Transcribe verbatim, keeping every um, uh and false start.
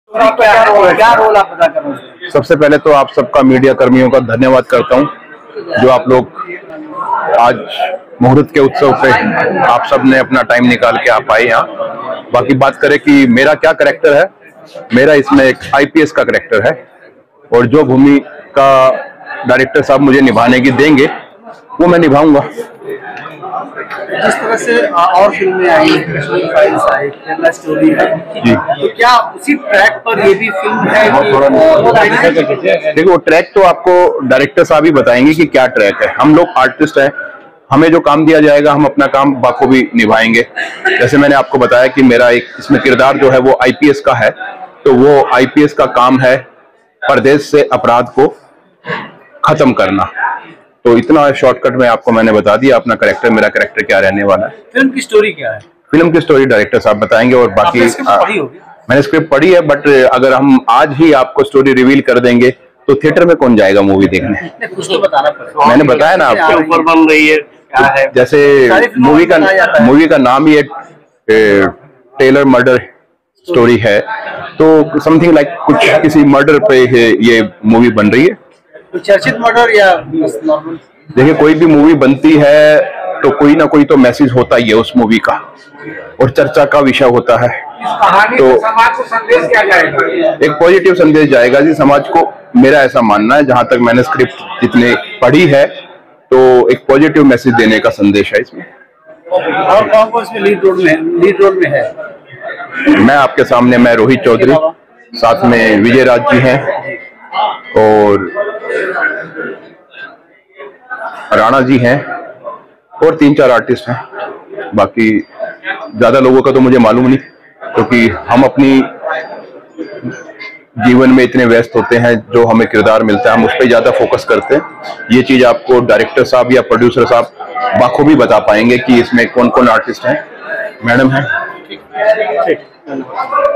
क्या रोल क्या रोल आप अदा कर रहे हैं? सबसे पहले तो आप सबका मीडिया कर्मियों का धन्यवाद करता हूं, जो आप लोग आज मुहूर्त के उत्सव पे आप सब ने अपना टाइम निकाल के आप आए यहाँ। बाकी बात करें कि मेरा क्या कैरेक्टर है, मेरा इसमें एक आईपीएस का कैरेक्टर है और जो भूमिका डायरेक्टर साहब मुझे निभाने की देंगे वो मैं निभाऊंगा। जिस तरह से और फिल्में आई, कश्मीर फाइल्स आई, केरला स्टोरी है जी, तो क्या उसी ट्रैक पर ये भी फिल्म है कि देखो, ट्रैक तो आपको डायरेक्टर साहब ही बताएंगे कि क्या ट्रैक है। हम लोग आर्टिस्ट हैं, हमें जो काम दिया जाएगा हम अपना काम बाखूबी निभाएंगे। जैसे मैंने आपको बताया कि मेरा एक इसमें किरदार जो है वो आईपीएस का है, तो वो आईपीएस का काम है परदेश से अपराध को खत्म करना। तो इतना शॉर्टकट में आपको मैंने बता दिया अपना कैरेक्टर, मेरा कैरेक्टर क्या रहने वाला है। फिल्म की स्टोरी क्या है? फिल्म की स्टोरी डायरेक्टर साहब बताएंगे और बाकी पढ़ी होगी? मैंने स्क्रिप्ट पढ़ी है, बट अगर हम आज ही आपको स्टोरी रिवील कर देंगे तो थिएटर में कौन जाएगा मूवी देखने? कुछ तो बताना पड़ेगा। मैंने बताया ना आपको ऊपर बन रही है क्या है, जैसे मूवी का मूवी का नाम ही टेलर मर्डर स्टोरी है, तो समथिंग लाइक कुछ किसी मर्डर पे ये मूवी बन रही है। तो चर्चित मर्डर या नॉर्मल? देखिए, कोई भी मूवी बनती है तो कोई ना कोई तो मैसेज होता ही है उस मूवी का और चर्चा का विषय होता है। तो समाज को संदेश क्या जाएगा? एक पॉजिटिव संदेश जाएगा जी समाज को, मेरा ऐसा मानना है। जहां तक मैंने स्क्रिप्ट जितने पढ़ी है तो एक पॉजिटिव मैसेज देने का संदेश है इसमें। और कौन कौन इसमें लीड रोल में लीड रोल में है? मैं आपके सामने मैं रोहित चौधरी, साथ में विजय राज जी हैं और राणा जी हैं और तीन चार आर्टिस्ट हैं। बाकी ज्यादा लोगों का तो मुझे मालूम नहीं, क्योंकि हम अपनी जीवन में इतने व्यस्त होते हैं, जो हमें किरदार मिलता है हम उस पर ज्यादा फोकस करते हैं। ये चीज आपको डायरेक्टर साहब या प्रोड्यूसर साहब बाखूबी बता पाएंगे कि इसमें कौन कौन आर्टिस्ट हैं। मैडम है।